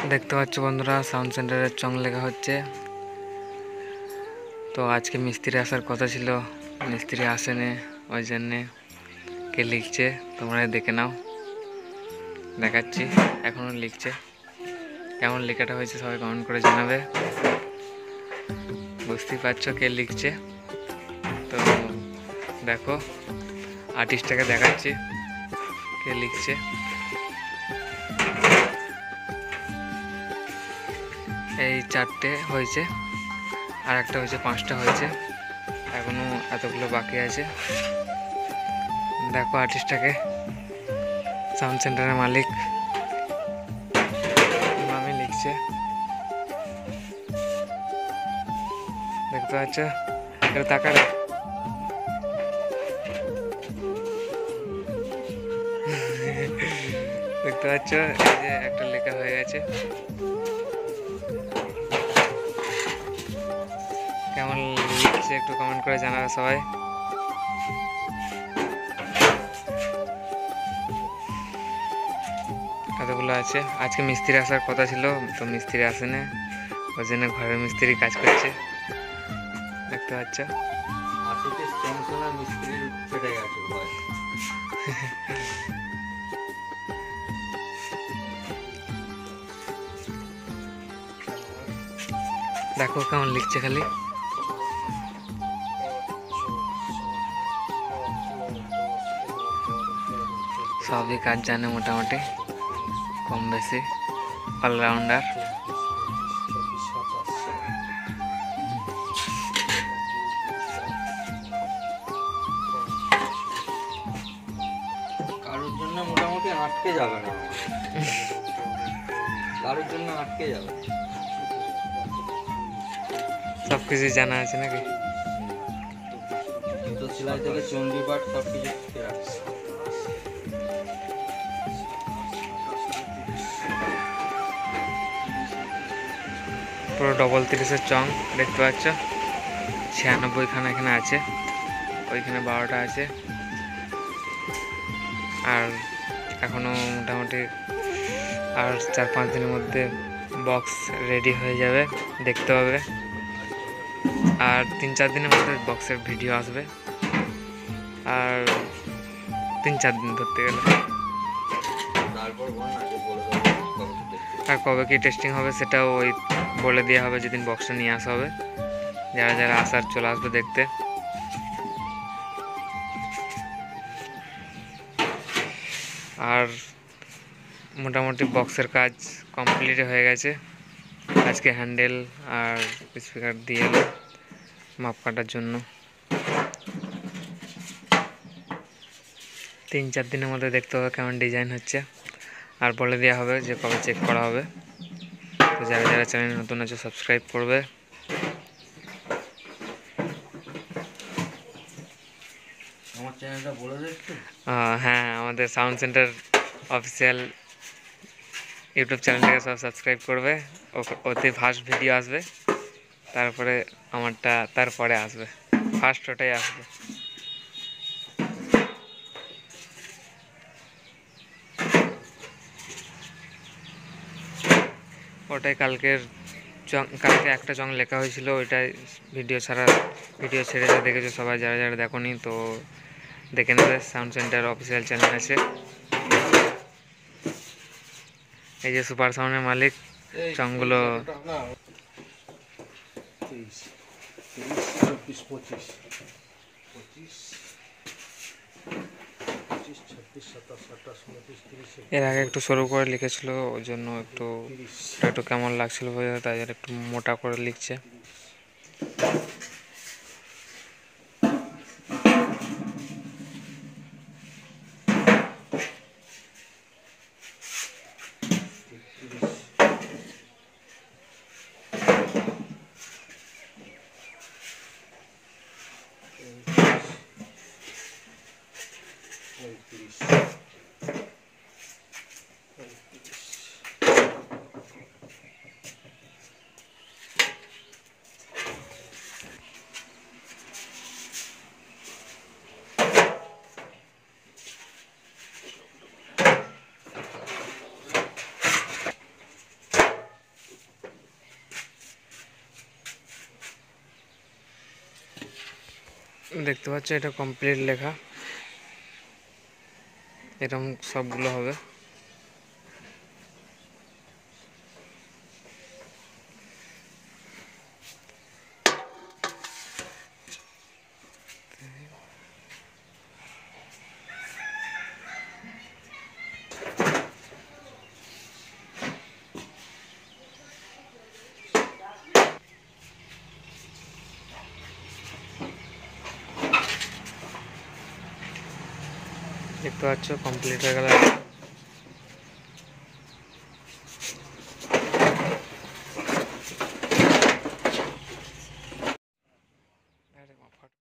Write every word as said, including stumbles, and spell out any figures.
দেখতে পাচ্ছ বন্ধুরা, সাউন্ড সেন্টারের চং লেখা হচ্ছে। তো আজকে মিস্ত্রি আসার কথা ছিল, মিস্ত্রি আসেনি, ওই জন্যে কে লিখছে তোমরা দেখে নাও। দেখাচ্ছি, এখনও লিখছে। কেমন লেখাটা হয়েছে সবাই কমেন্ট করে জানাবে। বুঝতেই পারছো কে লিখছে। তো দেখো, আর্টিস্টটাকে দেখাচ্ছি কে লিখছে। এই চারটে হয়েছে, আর একটা হয়েছে, পাঁচটা হয়েছে, এখনো এতগুলো বাকি আছে। দেখো আর্টিস্টটাকে, সাউন্ড সেন্টারের মালিক নামে লিখছে। দেখতে পাচ্ছ, এটা তাকালে দেখতে পাচ্ছ এই যে একটা লেখা হয়ে গেছে। কেমন লিখছে একটু কমেন্ট করে জানাবে সবাই। এতগুলো আছে। আজকে মিস্ত্রি আসার কথা ছিল, তো মিস্ত্রি আসেনি, ওই জন্য ঘরের মিস্ত্রি কাজ করছে। দেখতে পাচ্ছ দেখো কেমন লিখছে, খালি সবই কাজ জানে মোটামুটি, কম বেশি, অলরাউন্ডার। কারোর জন্য মোটামুটি আটকে যাবে না, কারোর জন্য আটকে যাবে। সব কিছু জানা আছে নাকি? জুতো সেলাই থেকে চণ্ডীপাঠ সব কিছু শিখে রাখছে। পুরো ডবল তিরিশের চং দেখতে পাচ্ছ। ছিয়ানব্বই খানা এখানে আছে, ওইখানে বারোটা আছে। আর এখনো মোটামুটি আর চার পাঁচ দিনের মধ্যে বক্স রেডি হয়ে যাবে, দেখতে হবে। আর তিন চার দিনের মধ্যে বক্সের ভিডিও আসবে, আর তিন চার দিন ধরতে গেলে। আর কবে কি টেস্টিং হবে সেটাও ওই বলে দেওয়া হবে, যেদিন বক্সটা নিয়ে আসা হবে। যারা যারা আসার চলে আসবে দেখতে। আর মোটামুটি বক্সের কাজ কমপ্লিট হয়ে গেছে। আজকে হ্যান্ডেল আর স্পিকার দিয়ে এলো মাপ কাটার জন্য। তিন চার দিনের মধ্যে দেখতে হবে কেমন ডিজাইন হচ্ছে, আর বলে দেওয়া হবে যে কবে চেক করা হবে। তো যারা যারা চ্যানেল নতুন আছে সাবস্ক্রাইব করবে। আমার চ্যানেলটা বলে দেখতে। হ্যাঁ, আমাদের সাউন্ড সেন্টার অফিসিয়াল ইউটিউব চ্যানেলটাকে সব সাবস্ক্রাইব করবে। ওতে ফার্স্ট ভিডিও আসবে, তারপরে আমারটা তারপরে আসবে, ফার্স্ট ওটাই আসবে। ওটাই কালকের চং, কালকে একটা চং লেখা হয়েছিল, ওইটাই ভিডিও ছাড়া ভিডিও ছেড়েছে, দেখেছো সবাই। যারা যারা দেখোনি তো দেখে নেবে, সাউন্ড সেন্টার অফিসিয়াল চ্যানেল আছে। এই যে সুপার সাউন্ডের মালিক চংগুলো এর আগে একটু সরু করে লিখেছিল, ওই জন্য একটু একটু কেমন লাগছিল তাই জন্য একটু মোটা করে লিখছে। দেখতে পাচ্ছ এটা কমপ্লিট লেখা, এরকম সবগুলো হবে। দেখতে পাচ্ছ কমপ্লিট হয়ে গেল।